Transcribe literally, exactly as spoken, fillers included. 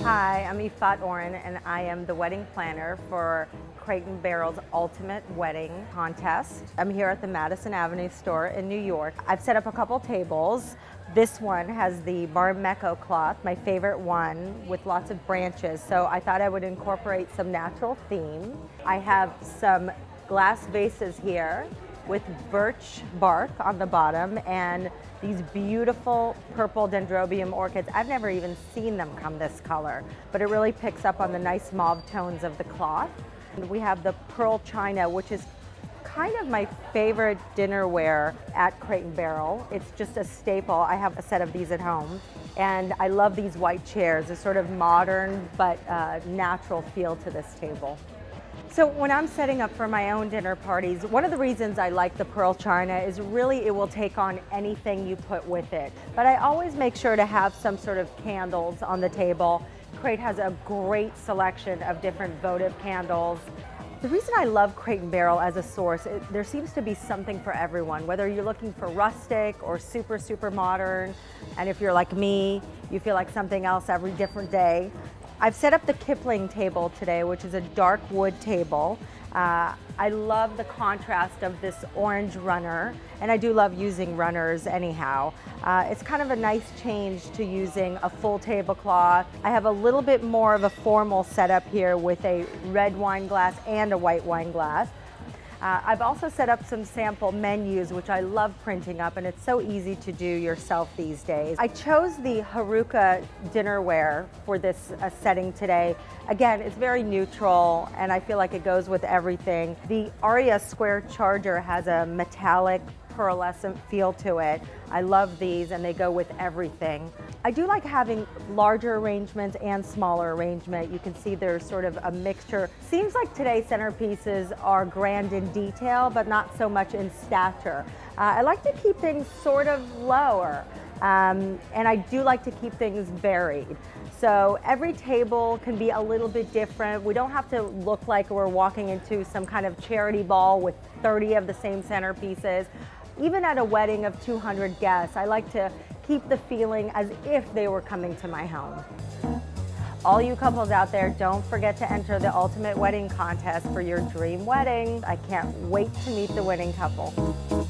Hi, I'm Yifat Oren, and I am the wedding planner for Crate and Barrel's Ultimate Wedding Contest. I'm here at the Madison Avenue store in New York. I've set up a couple tables. This one has the Barmecco cloth, my favorite one, with lots of branches, so I thought I would incorporate some natural theme. I have some glass vases here with birch bark on the bottom and these beautiful purple dendrobium orchids. I've never even seen them come this color, but it really picks up on the nice mauve tones of the cloth. And we have the pearl china, which is kind of my favorite dinnerware at Crate and Barrel. It's just a staple. I have a set of these at home. And I love these white chairs, a sort of modern but uh, natural feel to this table. So when I'm setting up for my own dinner parties, one of the reasons I like the pearl china is really it will take on anything you put with it. But I always make sure to have some sort of candles on the table. Crate has a great selection of different votive candles. The reason I love Crate and Barrel as a source, it, there seems to be something for everyone, whether you're looking for rustic or super, super modern, and if you're like me, you feel like something else every different day. I've set up the Kipling table today, which is a dark wood table. Uh, I love the contrast of this orange runner, and I do love using runners anyhow. Uh, it's kind of a nice change to using a full tablecloth. I have a little bit more of a formal setup here with a red wine glass and a white wine glass. Uh, I've also set up some sample menus, which I love printing up, and it's so easy to do yourself these days. I chose the Haruka dinnerware for this uh, setting today. Again, it's very neutral, and I feel like it goes with everything. The Aria square charger has a metallic pearlescent feel to it. I love these, and they go with everything. I do like having larger arrangements and smaller arrangement. You can see there's sort of a mixture. Seems like today's centerpieces are grand in detail, but not so much in stature. Uh, I like to keep things sort of lower, um, and I do like to keep things varied. So every table can be a little bit different. We don't have to look like we're walking into some kind of charity ball with thirty of the same centerpieces. Even at a wedding of two hundred guests, I like to keep the feeling as if they were coming to my home. All you couples out there, don't forget to enter the Ultimate Wedding Contest for your dream wedding. I can't wait to meet the winning couple.